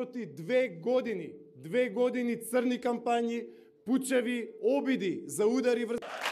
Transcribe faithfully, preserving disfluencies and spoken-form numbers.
изминати две години, две години црни кампањи, пучеви, обиди за удари врз